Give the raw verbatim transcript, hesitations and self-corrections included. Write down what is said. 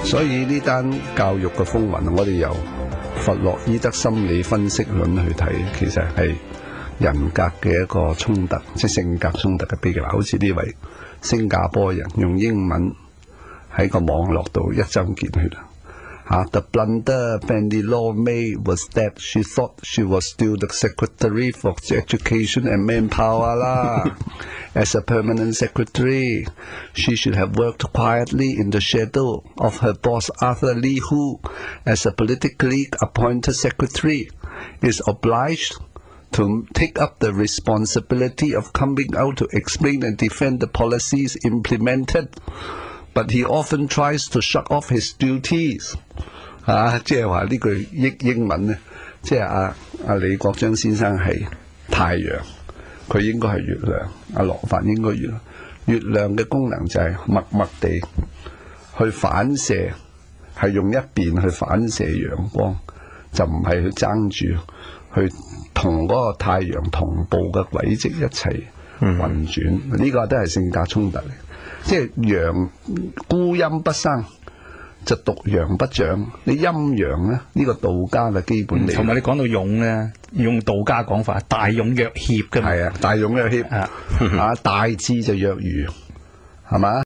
所以呢單教育嘅風雲，我哋由弗洛伊德心理分析論去睇，其實係人格嘅一個衝突，即係性格衝突嘅悲劇。好似呢位新加坡人用英文喺個網絡度一針見血啦。Uh, the blunder Penny-Law made was that she thought she was still the Secretary for Education and Manpower 啦。As a permanent secretary, she should have worked quietly in the shadow of her boss Arthur Lee, who, as a politically appointed secretary, is obliged to take up the responsibility of coming out to explain and defend the policies implemented.But he often tries to shut off his duties 啊，即係話呢句英英文咧，即係阿阿李國章先生係太陽，佢應該係月亮，阿羅發應該月亮。月亮嘅功能就係默默地去反射，係用一邊去反射陽光，就唔係去爭住去同嗰個太陽同步嘅軌跡一齊運轉。呢、嗯、個都係性格衝突嚟。即係陽孤陰不生，就獨陽不長。你陰陽咧，呢、這個道家嘅基本理。 同埋你講到勇咧，用道家講法，大勇若脅嘅嘛。 係啊，大勇若脅啊，大智就若愚，係嘛？